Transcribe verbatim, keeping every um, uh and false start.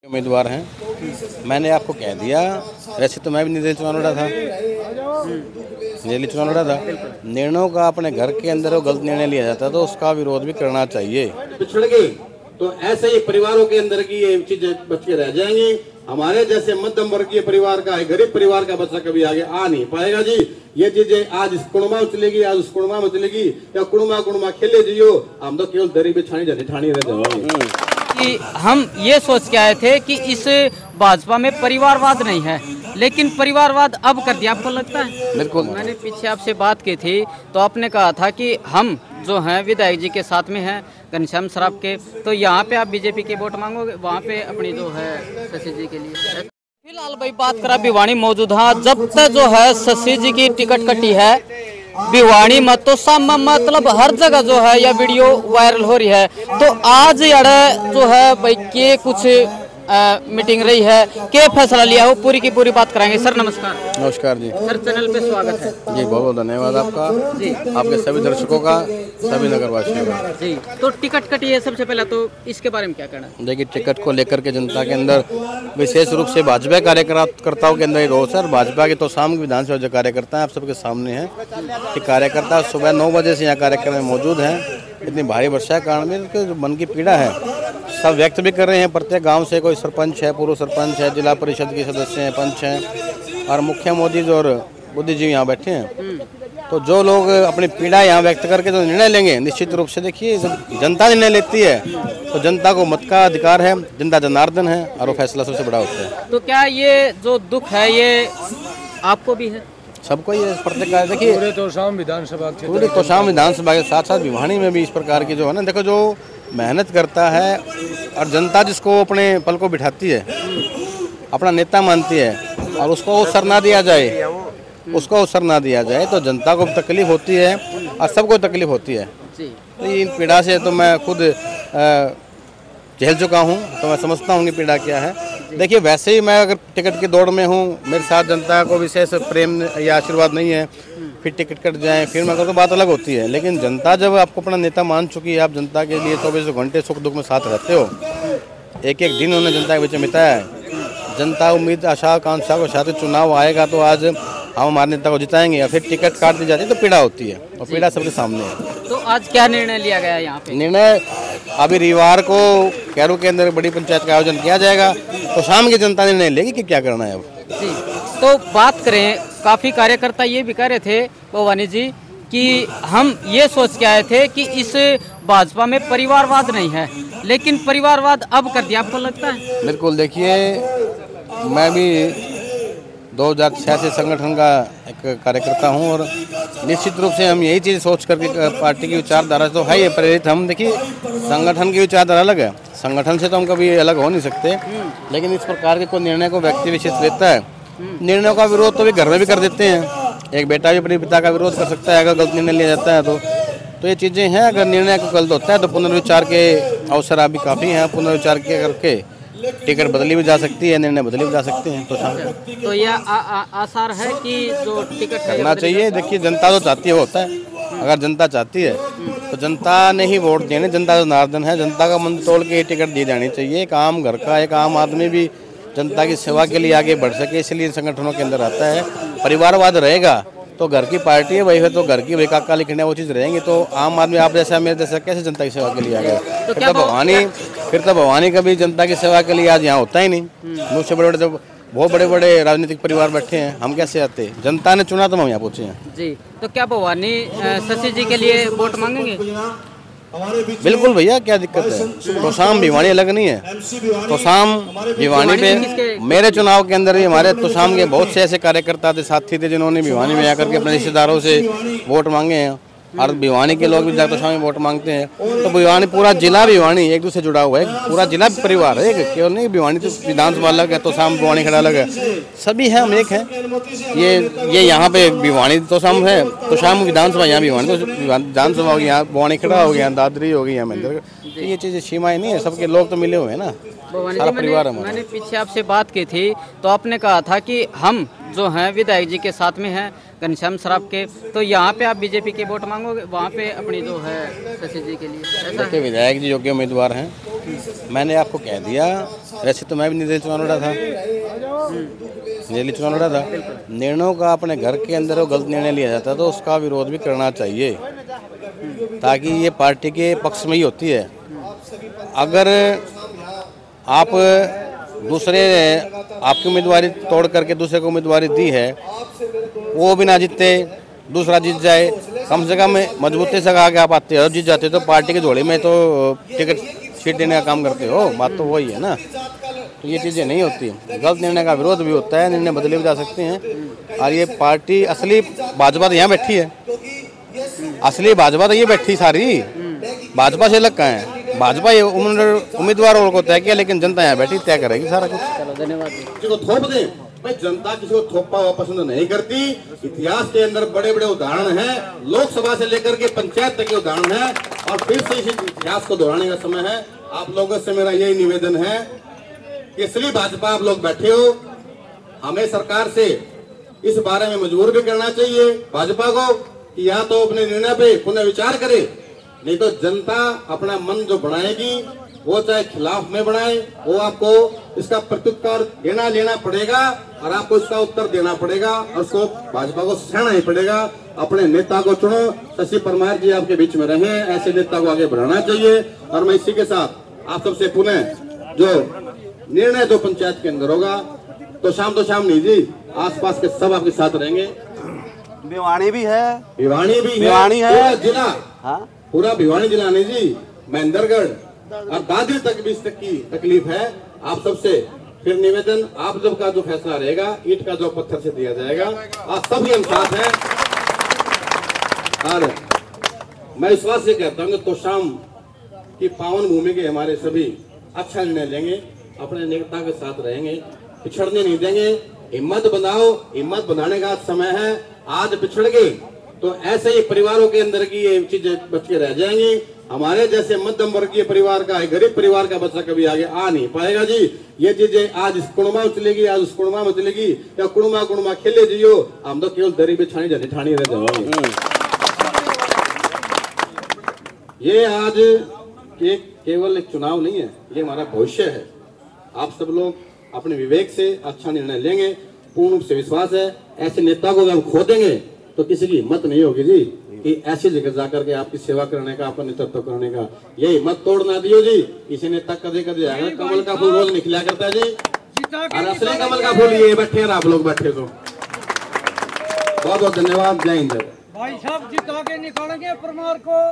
उम्मीदवार हैं। मैंने आपको कह दिया, वैसे तो मैं भी निर्दलीय चुनाव लड़ा था, निर्दलीय चुनाव लड़ा था। निर्णयों का अपने घर के अंदर वो गलत निर्णय लिया जाता है तो उसका विरोध भी करना चाहिए। पिछड़ गई तो ऐसे ही परिवारों के अंदर की ये चीजें बच के रह जाएंगी। हमारे जैसे मध्यम वर्गीय परिवार का, गरीब परिवार का बच्चा कभी आगे आ नहीं पाएगा जी। ये चीजें आज इस कुणमा में चलेगी, आज उस कुणमा में चलेगी, या कुणमा कुणमा खेले जियो, हम तो केवल दरी बिछानी जाती ठानी रह जाएंगे। कि हम ये सोच के आए थे कि इस भाजपा में परिवारवाद नहीं है, लेकिन परिवारवाद अब कर दिया। आपको लगता है? बिल्कुल। मैंने पीछे आपसे बात की थी तो आपने कहा था कि हम जो हैं विधायक जी के साथ में हैं, घनश्याम सराफ के, तो यहाँ पे आप बीजेपी के वोट मांगोगे, वहाँ पे अपनी जो है शशि जी के लिए। फिलहाल भाई बात करा भिवानी मौजूद। हाँ, जब तक जो है शशि जी की टिकट कटी है भिवानी मत तो सब मतलब हर जगह जो है यह वीडियो वायरल हो रही है। तो आज यार जो है भाई के कुछ आ, मीटिंग रही है, के फैसला लिया हो, पूरी की पूरी बात कराएंगे। सर नमस्कार। नमस्कार जी। सर चैनल पे स्वागत है जी। बहुत बहुत धन्यवाद आपका जी, आपके सभी दर्शकों का, सभी नगरवासियों का जी। तो टिकट कटी है, सबसे पहले तो इसके बारे में क्या कहना है? देखिए, टिकट को लेकर के जनता के अंदर, विशेष रूप से भाजपा कार्यकर्ताओं के अंदर ही रोष है। भाजपा के तो शाम विधानसभा जो कार्यकर्ता है आप सबके सामने हैं कि कार्यकर्ता सुबह नौ बजे से यहाँ कार्यक्रम में मौजूद हैं। इतनी भारी वर्षा के कारण में जो मन की पीड़ा है सब व्यक्त भी कर रहे हैं। प्रत्येक गांव से कोई सरपंच है, पूर्व सरपंच है, जिला परिषद के सदस्य हैं, पंच हैं और मुख्य मोदी और बुद्धिजीवी यहाँ बैठे हैं। तो जो लोग अपनी पीड़ा यहाँ व्यक्त करके जो निर्णय लेंगे, निश्चित रूप से देखिए जनता निर्णय लेती है तो जनता को मत का अधिकार है, जनता जनार्दन है और वो फैसला सबसे बड़ा होता है। तो क्या ये जो दुख है ये आपको भी है? सबको ये प्रत्येक का देखिए, पूरे तोशाम विधानसभा पूरे तोशाम विधानसभा के साथ साथ भिवानी में भी इस प्रकार की जो है ना, देखो जो मेहनत करता है और जनता जिसको अपने पल को बिठाती है, अपना नेता मानती है और उसको अवसर ना दिया जाए, उसको अवसर ना दिया जाए तो जनता को तकलीफ होती है और सबको तकलीफ होती है। तो इन पीड़ा से तो मैं खुद झेल चुका हूँ, तो मैं समझता हूँ कि पीड़ा क्या है। देखिए, वैसे ही मैं अगर टिकट की दौड़ में हूँ, मेरे साथ जनता को विशेष प्रेम या आशीर्वाद नहीं है, फिर टिकट कट जाए फिर मैं तो बात अलग होती है। लेकिन जनता जब आपको अपना नेता मान चुकी है, आप जनता के लिए चौबीसों घंटे सुख दुख में साथ रहते हो, एक एक दिन उन्होंने जनता के बीच में बिताया है। जनता उम्मीद आशा आकांक्षा को साथ चुनाव आएगा तो आज हम हमारे नेता को जिताएंगे, या फिर टिकट काट दी जाती है तो पीड़ा होती है और पीड़ा सबके सामने है। तो आज क्या निर्णय लिया गया यहाँ पे? निर्णय अभी रविवार को कैरू के अंदर बड़ी पंचायत का आयोजन किया जाएगा तो शाम की जनता निर्णय लेगी कि क्या करना है अब। जी, तो बात करें, काफ़ी कार्यकर्ता ये भी कह रहे थे भवानी जी कि हम ये सोच के आए थे कि इस भाजपा में परिवारवाद नहीं है, लेकिन परिवारवाद अब कर दिया। आपको लगता है? बिल्कुल। देखिए, मैं भी दो हज़ार छह से संगठन का एक कार्यकर्ता हूं और निश्चित रूप से हम यही चीज़ सोच करके पार्टी की विचारधारा तो है ये प्रेरित। हम देखिए, संगठन की विचारधारा अलग है, संगठन से तो हम कभी अलग हो नहीं सकते, लेकिन इस प्रकार के कोई निर्णय को व्यक्ति विशेष लेता है, निर्णयों का विरोध तो भी घर में भी कर देते हैं। एक बेटा भी अपने पिता का विरोध कर सकता है अगर गलत निर्णय लिया जाता है तो तो ये चीज़ें हैं। अगर निर्णय को गलत होता है तो पुनर्विचार के अवसर अभी काफ़ी हैं, पुनर्विचार के करके टिकट बदली भी जा सकती है, निर्णय बदली भी जा सकते हैं। तो तो यह आसार है कि जो टिकट करना चाहिए। देखिए, जनता तो चाहती है होता है, अगर जनता चाहती है तो जनता ने ही वोट देने, जनता जनार्दन है, जनता का मन तोड़ के टिकट दी जानी चाहिए। एक आम घर का एक आम आदमी भी जनता की सेवा के लिए आगे बढ़ सके, इसलिए संगठनों के अंदर आता है। परिवारवाद रहेगा तो घर की पार्टी है वही है, तो घर की वही काका लिखने वो चीज़ रहेंगी तो आम आदमी आप जैसा मेरे जैसा कैसे जनता की सेवा के लिए आ गया? तो फिर तो भवानी फिर तो भवानी कभी जनता की सेवा के लिए आज यहाँ होता ही नहीं। मुझसे बड़े बड़े जब बहुत बड़े बड़े राजनीतिक परिवार बैठे हैं, हम कैसे आते? जनता ने चुना तो हम यहाँ पहुँचे हैं। जी, तो क्या भवानी शशि जी के लिए वोट मांगेंगे? बिल्कुल भैया, क्या दिक्कत है? तो शाम भिवानी अलग नहीं है, तो शाम भिवानी पे मेरे चुनाव के अंदर ही हमारे तो शाम के बहुत से ऐसे कार्यकर्ता थे, साथी थे जिन्होंने भिवानी में आकर के अपने रिश्तेदारों से वोट मांगे हैं और भिवानी के लोग भी जाकर शाम में वोट मांगते हैं। तो भिवानी पूरा जिला भिवानी एक दूसरे जुड़ा हुआ है, पूरा जिला परिवार है, केवल नहीं। भिवानी तो विधानसभा अलग है, तो शाम भिवानी खड़ा अलग है, सभी हैं, हम एक हैं। ये ये यहाँ पे भिवानी तो शाम है, तो शाम विधानसभा यहाँ भिवानी तो विधानसभा होगी, यहाँ भिवानी खड़ा हो गया, दादरी होगी, यहाँ महेंद्र। तो ये चीज़ें सीमाएं नहीं है, सबके लोग तो मिले हुए हैं ना, सारा परिवार हमारा। मैंने पीछे आपसे बात की थी तो आपने कहा था कि हम जो हैं विधायक जी के साथ में हैं, घनश्याम सराफ के, तो यहाँ पे आप बीजेपी के वोट मांगोगे, वहाँ पे अपनी जो है शशि जी के लिए, ऐसा देखिए विधायक जी योग्य उम्मीदवार हैं, मैंने आपको कह दिया। वैसे तो मैं भी निर्दलीय चुनाव लड़ा था, निर्दलीय चुनाव लड़ा था। निर्णयों का अपने घर के अंदर वो गलत निर्णय लिया जाता है तो उसका विरोध भी करना चाहिए, ताकि ये पार्टी के पक्ष में ही होती है। अगर आप दूसरे आपकी उम्मीदवारी तोड़ करके दूसरे को उम्मीदवारी दी है, वो भी ना जीते, दूसरा जीत जाए, कम से कम मजबूती से कहा कि आप आते हो, जीत जाते तो पार्टी के झोले में तो टिकट सीट देने का काम करते हो। बात तो वही है ना, तो ये चीज़ें नहीं होती। गलत निर्णय का विरोध भी होता है, निर्णय बदले भी जा सकते हैं। और ये पार्टी असली भाजपा तो यहाँ बैठी है, असली भाजपा तो ये बैठी सारी, भाजपा से अलग कहाँ है। भाजपा ये उम्मीदवारों को तय किया, लेकिन जनता यहाँ बैठी तय करेगी सारा कुछ। चलो धन्यवाद। किसी को थोप दे भाई, जनता किसी को थोपा हुआ पसंद नहीं करती। इतिहास के अंदर बड़े बड़े उदाहरण हैं, लोकसभा से लेकर के पंचायत तक के उदाहरण हैं, और फिर से इस इतिहास को दोहराने का समय है। आप लोगों से मेरा यही निवेदन है कि इसलिए भाजपा आप लोग बैठे हो, हमें सरकार से इस बारे में मजबूर भी करना चाहिए भाजपा को कि या तो अपने निर्णय पे पुनः विचार करे, नहीं तो जनता अपना मन जो बनाएगी वो चाहे खिलाफ में बनाए, वो आपको इसका प्रत्युत्तर देना लेना पड़ेगा और आपको इसका उत्तर देना पड़ेगा और उसको भाजपा को सहना ही पड़ेगा। अपने नेता को चुनो। शशि परमार जी आपके बीच में रहे, ऐसे नेता को आगे बढ़ाना चाहिए। और मैं इसी के साथ आप सबसे पुनः जो निर्णय जो पंचायत के अंदर होगा, तो शाम तो शाम नहीं जी, आसपास के सब आपके साथ रहेंगे। भिवानी भी है, भिवानी भी भिवानी है, पूरा जिला, हाँ पूरा भिवानी जिला नहीं जी, महेंद्रगढ़ और दादरी तक भी इस तक की तकलीफ है। आप सबसे फिर निवेदन, आप जब का जो फैसला रहेगा, ईंट का जो पत्थर से दिया जाएगा, आप सभी हम साथ हैं। और मैं विश्वास से कहता हूँ कि तो शाम की पावन भूमि के हमारे सभी अच्छा निर्णय लेंगे, अपने नेता के साथ रहेंगे, पिछड़ने नहीं देंगे। हिम्मत बनाओ, हिम्मत बनाने का समय है। आज पिछड़ गए तो ऐसे ही परिवारों के अंदर की ये चीजें बच के रह जाएंगी। हमारे जैसे मध्यम वर्गीय परिवार का, गरीब परिवार का बच्चा कभी आगे आ नहीं पाएगा जी। ये चीजें आज इस कुणमा में चलेगी, आज उस कुणमा में चलेगी, या कुणमा कुणमा खेले जियो, हम तो केवल दरी बिछानी जानी ठानी रह जाओगे। ये आज के केवल एक चुनाव नहीं है, ये हमारा भविष्य है। आप सब लोग अपने विवेक से अच्छा निर्णय लेंगे, पूर्ण रूप से विश्वास है। ऐसे नेता को हम खो देंगे तो किसी की हिम्मत नहीं होगी जी कि ऐसी जगह जाकर के आपकी सेवा करने का, आपका नेतृत्व करने का। ये हिम्मत तोड़ना दियो जी। किसी नेता कदे कदे आएगा, कमल का फूल रोज निकला करता है जी, और असली कमल का फूल ये बैठे और आप लोग बैठे। तो बहुत बहुत धन्यवाद। जय हिंद। भाई साहब जिता के निकालेंगे परमार को।